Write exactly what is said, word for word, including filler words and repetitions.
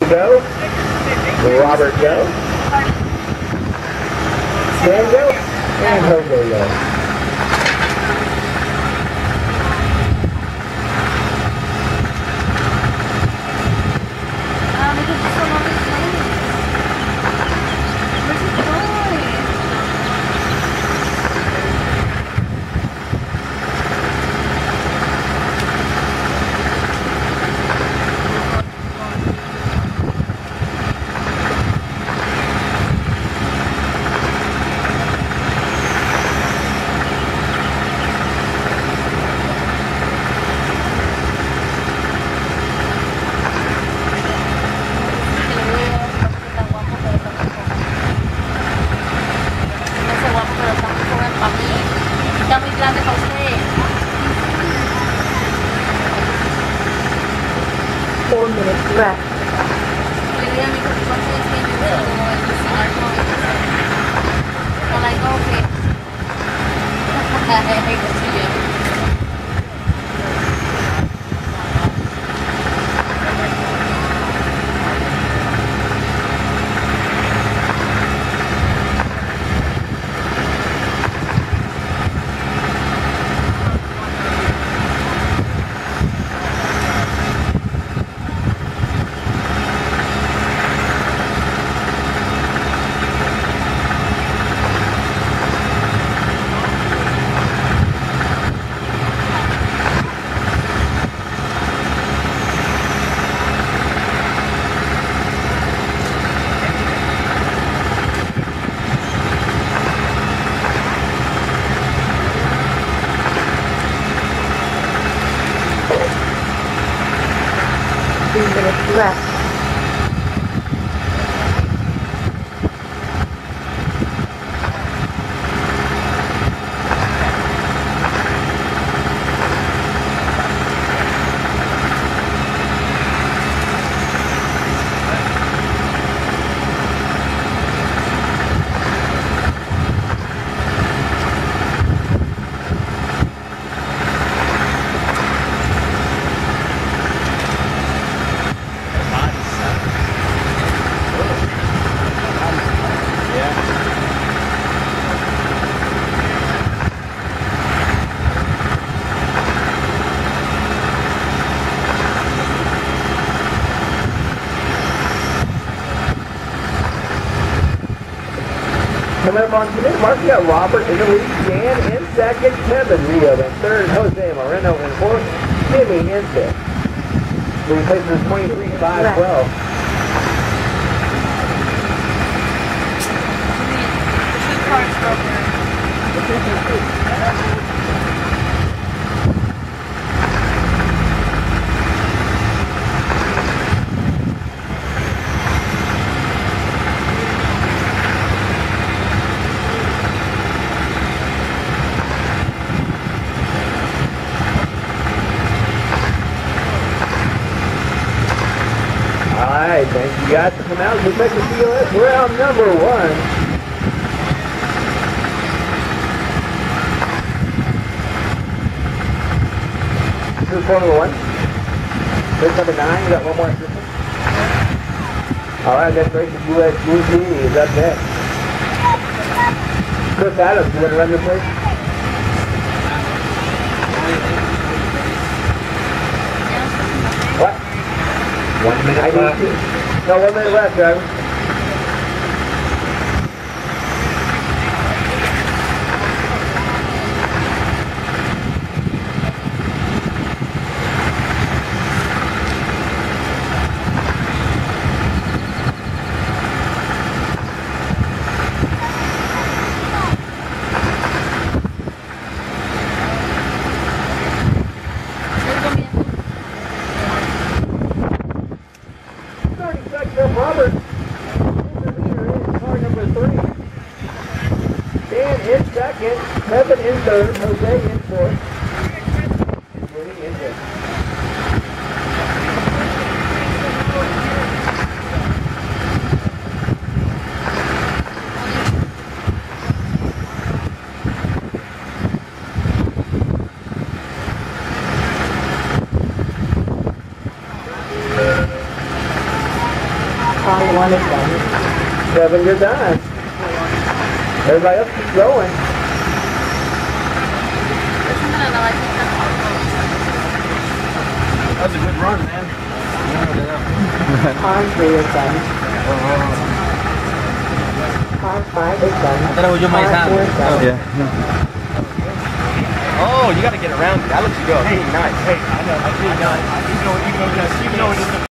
go. Robert go. Dan go. And Jose go. Four minutes left. Three minutes left. Coming up on today, Mark, we got Robert in the lead, Dan in second, Kevin Rio in third, Jose Moreno in fourth, Jimmy in fifth. We place is twenty-three five twelve. Alright, thank you guys for coming out. We'll take the E O S round number one. This is Formula One. Race number nine, you got one more assistant. Alright, that's race U S Blue T is up next. Chris Adams, you want to run this race? What? One minute left. No, one minute left, driver. Robert, car number three. Dan in second, Kevin in third, Jose in fourth, Vinny in fifth. Car one is done. Seven, you're done. Everybody else keep going. That was a good run, man. Car three is done. Car five is done. I thought it was your Car man's hand. four is done. Yeah. Oh, you got to get around it. That looks good. Hey, nice. Hey, I know. I did not. Even though, even though, even though it is